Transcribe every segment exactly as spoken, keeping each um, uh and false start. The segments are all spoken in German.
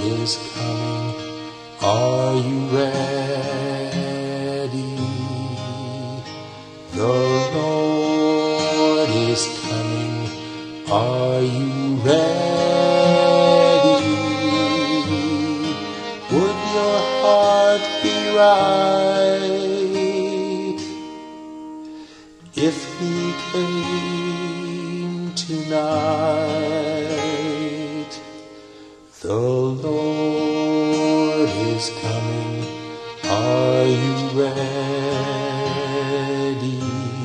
is coming. Are you ready? The Lord is coming. Are you ready? Would your heart be right if he came tonight? The Lord is coming. Are you ready?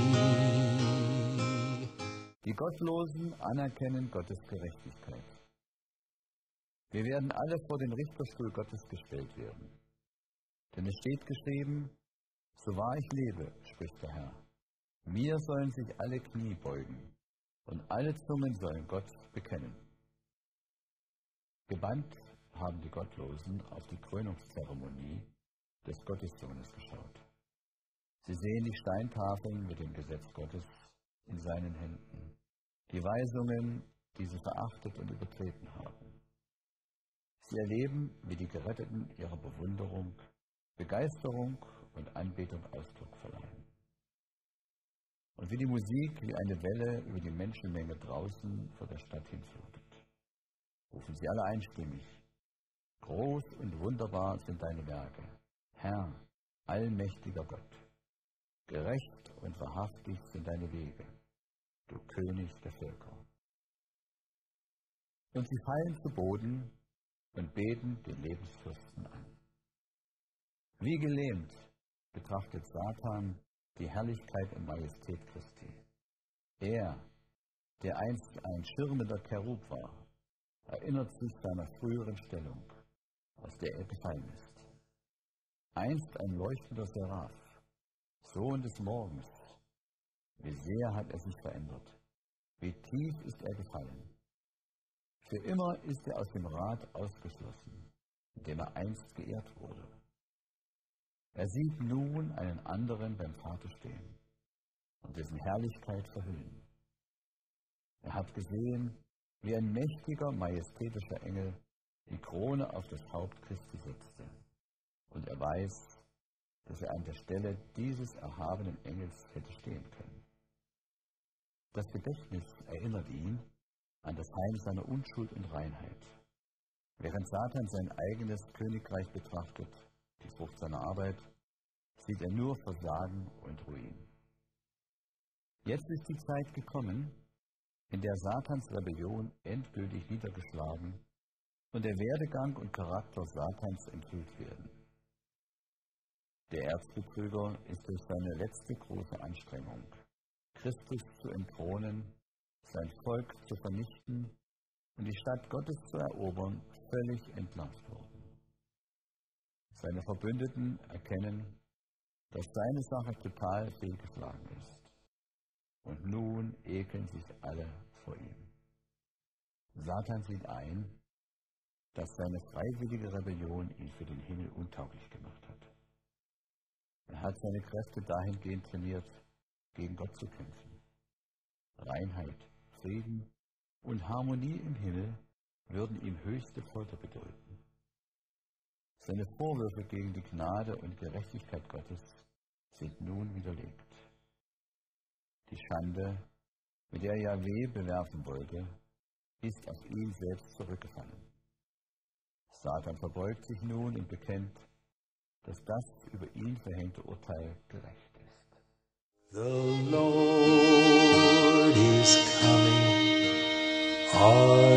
Die Gottlosen anerkennen Gottes Gerechtigkeit. Wir werden alle vor den Richterstuhl Gottes gestellt werden. Denn es steht geschrieben, so wahr ich lebe, spricht der Herr, mir sollen sich alle Knie beugen und alle Zungen sollen Gott bekennen. Gebannt haben die Gottlosen auf die Krönungszeremonie des Gottessohnes geschaut. Sie sehen die Steintafeln mit dem Gesetz Gottes in seinen Händen, die Weisungen, die sie verachtet und übertreten haben. Sie erleben, wie die Geretteten ihrer Bewunderung, Begeisterung und Anbetung Ausdruck verleihen. Und wie die Musik wie eine Welle über die Menschenmenge draußen vor der Stadt hinflutet, rufen sie alle einstimmig: Groß und wunderbar sind deine Werke, Herr, allmächtiger Gott. Gerecht und wahrhaftig sind deine Wege, du König der Völker. Und sie fallen zu Boden und beten den Lebensfürsten an. Wie gelähmt betrachtet Satan die Herrlichkeit und Majestät Christi. Er, der einst ein schirmender Cherub war, erinnert sich seiner früheren Stellung, aus der er gefallen ist. Einst ein leuchtender Seraph, Sohn des Morgens. Wie sehr hat er sich verändert, wie tief ist er gefallen. Für immer ist er aus dem Rat ausgeschlossen, in dem er einst geehrt wurde. Er sieht nun einen anderen beim Vater stehen und dessen Herrlichkeit verhüllen. Er hat gesehen, wie ein mächtiger, majestätischer Engel die Krone auf das Haupt Christi setzte. Und er weiß, dass er an der Stelle dieses erhabenen Engels hätte stehen können. Das Gedächtnis erinnert ihn an das Heim seiner Unschuld und Reinheit. Während Satan sein eigenes Königreich betrachtet, die Frucht seiner Arbeit, sieht er nur Versagen und Ruin. Jetzt ist die Zeit gekommen, in der Satans Rebellion endgültig niedergeschlagen und der Werdegang und Charakter Satans enthüllt werden. Der Erzbetrüger ist durch seine letzte große Anstrengung, Christus zu entthronen, sein Volk zu vernichten und die Stadt Gottes zu erobern, völlig entlarvt worden. Seine Verbündeten erkennen, dass seine Sache total fehlgeschlagen ist. Und nun ekeln sich alle vor ihm. Satan sieht ein, dass seine freiwillige Rebellion ihn für den Himmel untauglich gemacht hat. Er hat seine Kräfte dahingehend trainiert, gegen Gott zu kämpfen. Reinheit, Frieden und Harmonie im Himmel würden ihm höchste Folter bedeuten. Seine Vorwürfe gegen die Gnade und Gerechtigkeit Gottes sind nun widerlegt. Die Schande, mit der Jahwe bewerfen wollte, ist auf ihn selbst zurückgefallen. Satan verbeugt sich nun und bekennt, dass das über ihn verhängte Urteil gerecht ist. The Lord is coming. Are